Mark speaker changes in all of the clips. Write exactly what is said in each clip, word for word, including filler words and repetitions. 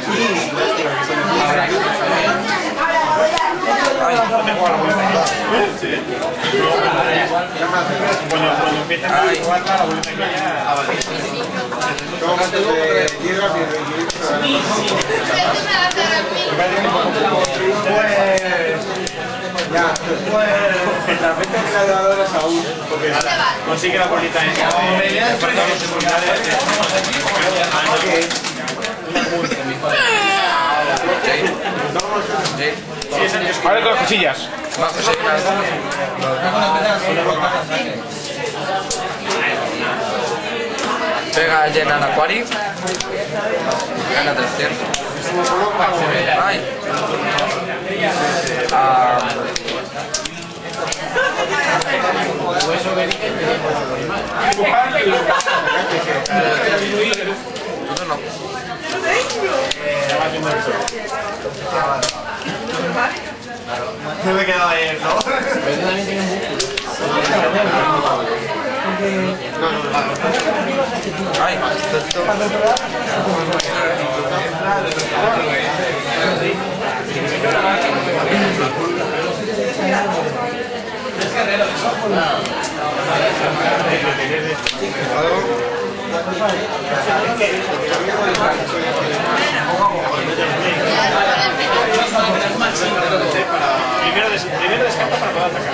Speaker 1: Cuando empiezan a jugar la boleta que ya... ¿Cómo te digo? Ya, pues la venta que la grabadora es aún, porque consigue la bolita en el departamento secundario.
Speaker 2: Vale, dos cosillas.
Speaker 3: Pega llena al acuario. Gana trescientos. Ay. Ah. No.
Speaker 1: No me quedaba ahí, ¿no?
Speaker 3: Ay,
Speaker 1: Primero, des primero descarta para poder atacar.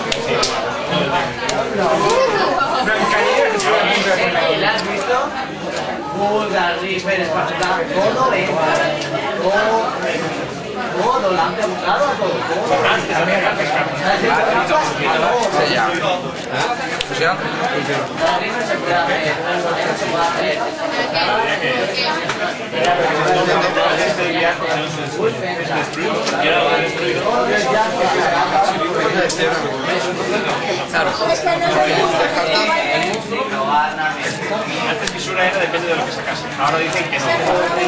Speaker 4: ¿Y la has visto? Bulgar, River, Esparta, todo ven. Todo, todo, la han preguntado a todo.
Speaker 3: sí, ya. ¿Fusión? Claro.
Speaker 1: Antes fisura era depende de lo que sacase. Ahora dicen que no.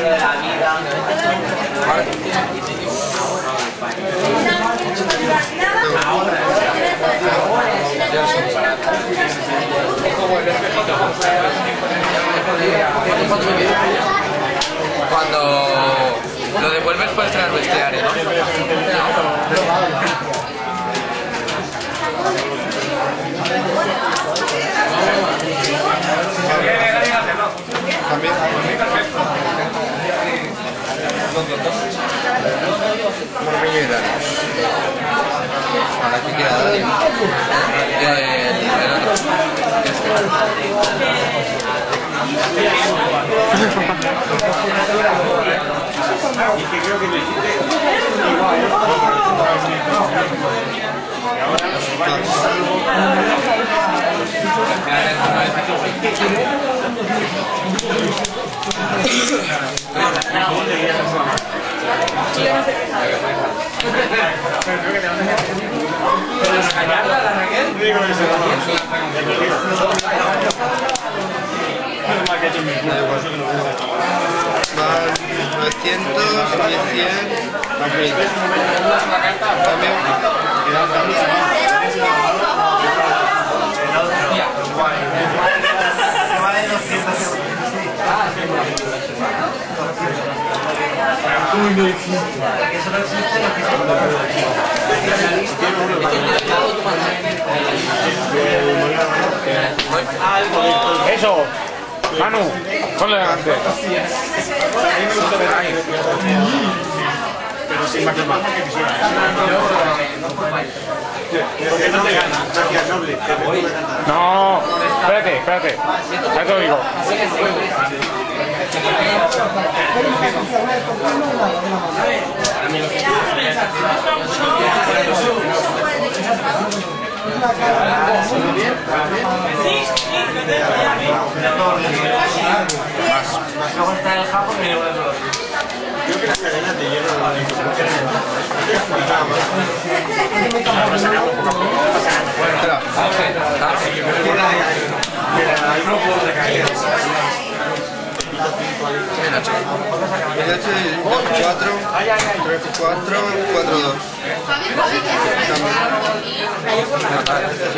Speaker 3: Cuando lo devuelves puedes traer bestiario, ¿no?
Speaker 2: También. Mormillo y Dani. Ahora que queda Dani.
Speaker 3: Eh, el otro.
Speaker 1: Y que creo que lo hiciste igual. Y ahora los
Speaker 2: Van novecientos, mil cien, mil. También. Eso. Manu, ponle delante.
Speaker 1: Pero sin más que más. Porque no te gana. Gracias, noble.
Speaker 2: No, espérate, espérate. Ya te lo digo.
Speaker 4: Luego está el Japón y luego el
Speaker 1: Creo que las cadenas de hierro no valen.
Speaker 2: Espera. cuatro, tres, cuatro, cuatro, dos.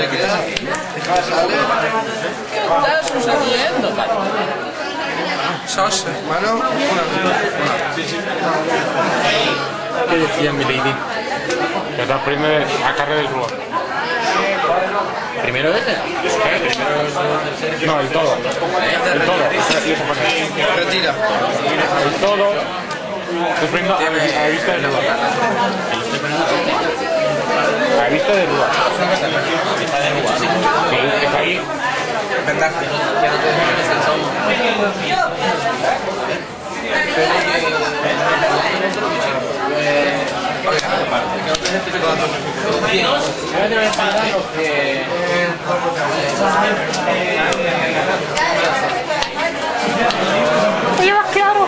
Speaker 3: ¿Estás sucediendo? sos, hermano. Una.
Speaker 2: ¿Qué decía mi lady? Que está primero a carrera del Rua.
Speaker 3: ¿Primero ese?
Speaker 2: ¿Eh? No, el todo. El todo.
Speaker 3: Retira.
Speaker 2: El todo. Estoy poniendo a vista del Rua. A vista del Rua. Sí, está ahí.
Speaker 3: Ventaja.
Speaker 2: ¿Lo llevas claro?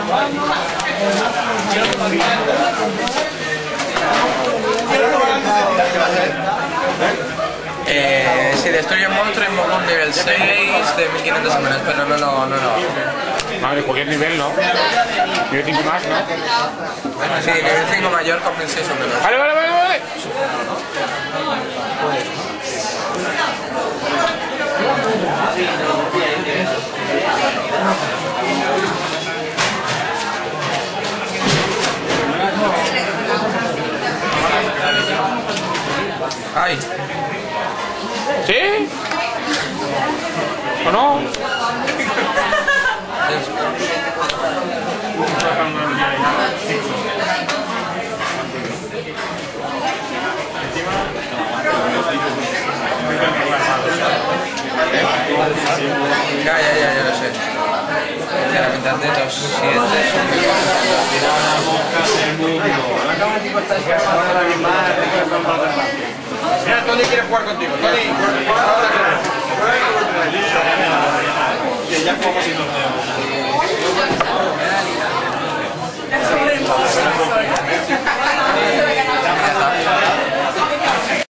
Speaker 3: Eh, si destruye un monstruo, invoco un nivel seis de mil quinientos semanas, pero no, no, no, no.
Speaker 2: No, de cualquier nivel, ¿no? Nivel cinco más, ¿no?
Speaker 3: Sí, nivel cinco mayor con mil seis o menos.
Speaker 2: Vale, vale, vale, vale.
Speaker 3: Ay,
Speaker 2: ¿Sí? ¿O no?
Speaker 3: ya, ya, ya, ya lo sé. De la mitad de los siete.
Speaker 1: Mira, Tony quiere jugar contigo. Tony, juega ahora. Que ya jugamos y no.